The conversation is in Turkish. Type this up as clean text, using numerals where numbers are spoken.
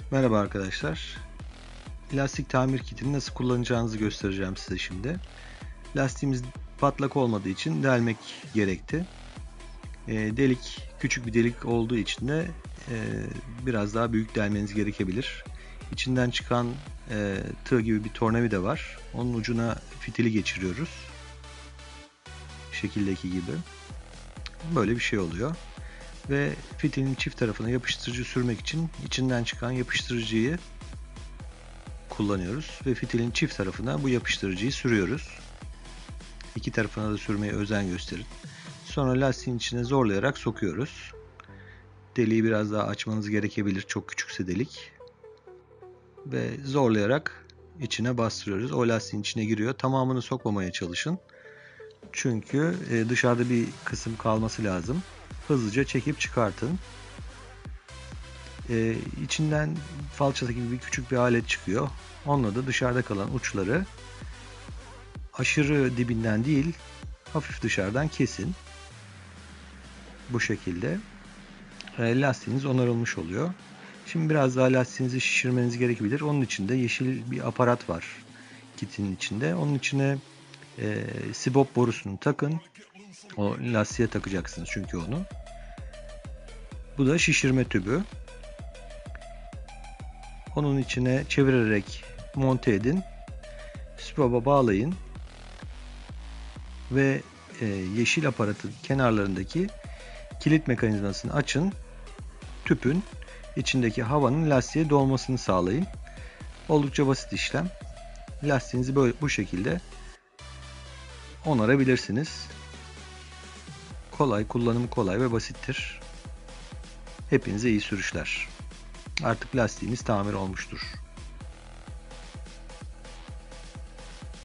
Merhaba arkadaşlar. Lastik tamir kitini nasıl kullanacağınızı göstereceğim size şimdi. Lastiğimiz patlak olmadığı için delmek gerekti. Küçük bir delik olduğu için de biraz daha büyük delmeniz gerekebilir. İçinden çıkan tığ gibi bir tornavida var. Onun ucuna fitili geçiriyoruz. Şekildeki gibi. Böyle bir şey oluyor. Ve fitilin çift tarafına yapıştırıcı sürmek için içinden çıkan yapıştırıcıyı kullanıyoruz ve fitilin çift tarafına bu yapıştırıcıyı sürüyoruz. İki tarafına da sürmeye özen gösterin. Sonra lastiğin içine zorlayarak sokuyoruz. Deliği biraz daha açmanız gerekebilir, çok küçükse delik. Ve zorlayarak içine bastırıyoruz. O lastiğin içine giriyor. Tamamını sokmamaya çalışın. Çünkü dışarıda bir kısım kalması lazım. Hızlıca çekip çıkartın. İçinden falçata gibi küçük bir alet çıkıyor. Onunla da dışarıda kalan uçları aşırı dibinden değil, hafif dışarıdan kesin. Bu şekilde lastiğiniz onarılmış oluyor. Şimdi biraz daha lastiğinizi şişirmeniz gerekebilir. Onun için de yeşil bir aparat var kitin içinde. Onun içine sibop borusunu takın. O lastiğe takacaksınız çünkü onu. Bu da şişirme tübü. Onun içine çevirerek monte edin. Sibopa bağlayın. Ve yeşil aparatın kenarlarındaki kilit mekanizmasını açın. Tüpün içindeki havanın lastiğe dolmasını sağlayın. Oldukça basit işlem. Lastiğinizi bu şekilde onarabilirsiniz. Kullanımı kolay ve basittir. Hepinize iyi sürüşler. Artık lastiğiniz tamir olmuştur.